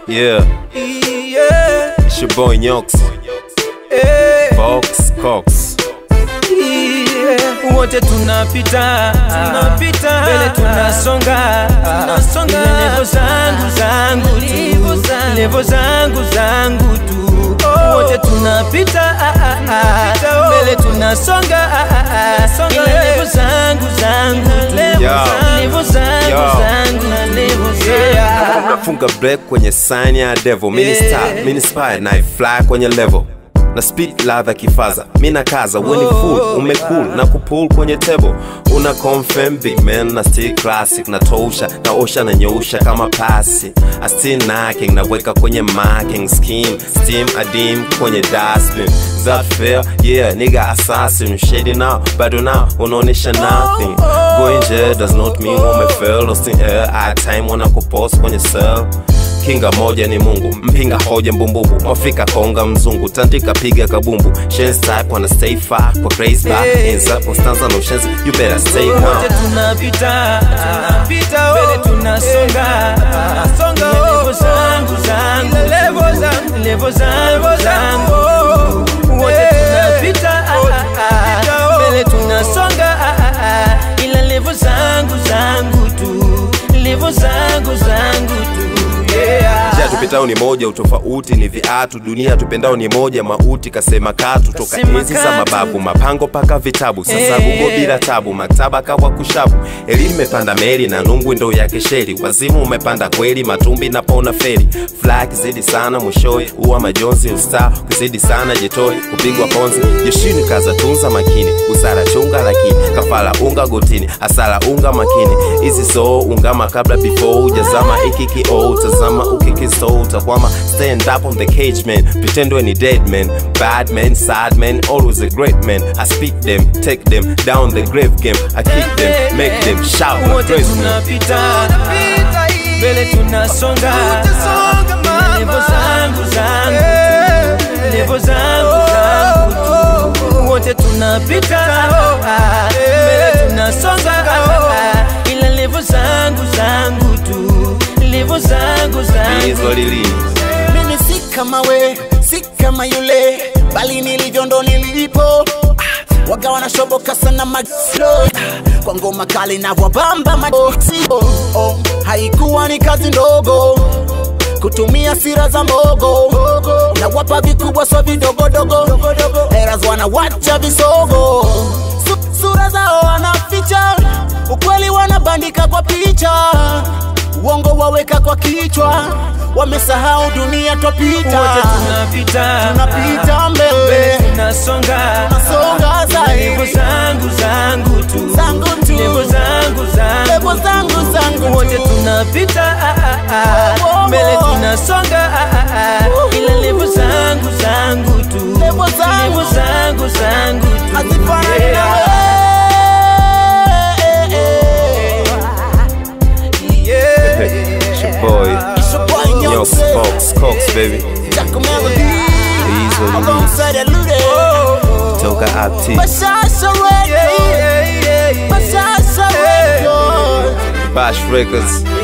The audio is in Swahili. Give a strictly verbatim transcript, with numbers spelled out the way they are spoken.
Yeah, yeah. It's your boy Nyox, Hey. Fox Cox. Yeah. Wote tunapita, tunapita, mbele tunasonga, tunasonga. Levo zangu zangu tu, levo zangu zangu tu. Wote tunapita, mbele tunasonga, levo zangu zangu tu, levo zangu zangu, levo zangu. Nafunga break kwenye sign ya devil. Mini star, mini spy, na fly kwenye level. Na speed ladha kifaza, mina kaza, weni full, umecool, na kupull kwenye table. Una confirm big man, na still classic, na tosha, na osha, na nyousha kama pasi. I still knocking, na weka kwenye marking scheme. Steam adim kwenye dustbin. Is that fair? Yeah, nigga assassin. Shady now, bado now, unaonesha nothing. Going jail does not mean umefail. Lost in air, I time wana kupost kwenye cell. Kinga moja ni Mungu, mpinga hoja mbumbubu. Mwafrika konga mzungu, tandika piga kabumbu. Shen's type wanna stay far, kwa crazy bar. Hands up, constanza no shenzi, you better stay calm. Wote tunapita, tunapita, mbele tunasonga, tunasonga. Levo zangu zangu, levo zangu, levo zangu zangu. Wote tunapita, mbele tunasonga, ila levo zangu zangu tu, levo zangu zangu tu. Njia tupendao ni moja, utofauti ni viatu. Dunia tupendao ni moja, mauti kasema katu. Toka enzi za mababu, mapango paka vitabu. Sasa gugo bila tabu, maktaba kawa kushabu. Elimu imepanda meli na nungwi ndo ya kesheri. Wazimu umepanda kweli, matumbi na pona feri. Fly kizidi sana mwishowe, uwa majonzi ustar. Kizidi sana jitoi, kupigwa konzi. Jeshini kaza tunza makini, usara chunga lakini. Kafala unga gotini, asala unga makini. Easy so ungama kabla before ujazama ikiki o. Tazama ukikisto utakwama. Stand up on the cage man, pretend when he dead man. Bad man, sad man, always a great man. I speak them, take them down the grave game. I kick them, make them shout like praise me. Tunapita, mbele tunasonga, levo zangu zangu tu, levo zangu zangu tu. Wote tunapita, mbele tunasonga, ila levo zangu zangu tu, levo zangu zangu. Mimi si kama we, si kama yule, bali nilivyo ndo nilipo. Waga wanashoboka sana mag-flow, kwa ngoma kali na wabamba mag-flow. Oh, haikuwa ni kazi ndogo kutumia sira za mbogo, na wapa vikubwa so vidogo dogo. Eras wana wacha visogo, sura zao wanaficha, ukweli wanabandika kwa picha. Uongo waweka kwa kichwa, wamesahau dunia twapita. Wote tunapita, tunapita mbele, tunasonga, tunasonga zaidi. Levo zangu zangu tu, zangu tu, levo zangu zangu, levo zangu zangu. Wote tunapita, mbele tunasonga, ila levo zangu zangu tu, levo zangu zangu zangu tu. Azifanani na wewe. Boy, Nyox, Fox, Cox, baby. These what you need. Toka Apti. Bash Records.